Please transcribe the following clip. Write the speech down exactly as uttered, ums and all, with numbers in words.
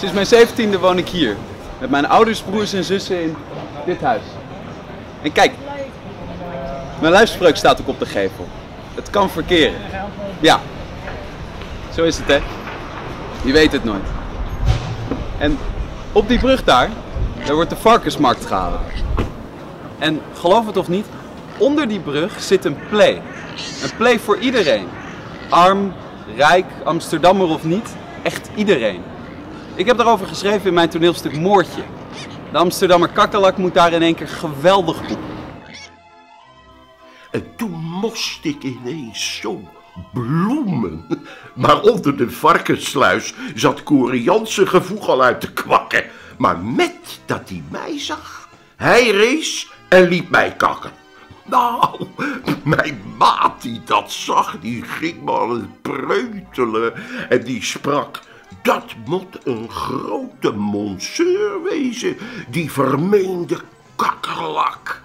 Sinds mijn zeventiende woon ik hier. Met mijn ouders, broers en zussen in dit huis. En kijk, mijn luisterspreuk staat ook op de gevel. Het kan verkeren. Ja, zo is het hè. Je weet het nooit. En op die brug daar, daar wordt de varkensmarkt gehouden. En geloof het of niet, onder die brug zit een play. Een play voor iedereen. Arm, rijk, Amsterdammer of niet, echt iedereen. Ik heb daarover geschreven in mijn toneelstuk Moortje. De Amsterdammer kakkelak moet daar in één keer geweldig op. En toen moest ik ineens zo bloemen. Maar onder de varkenssluis zat Koren Jansen gevoeg al uit te kwakken. Maar met dat hij mij zag, hij rees en liet mij kakken. Nou, mijn maat die dat zag, die ging maar aan het preutelen en die sprak: dat moet een grote monsieur wezen, die vermeende kakkerlak.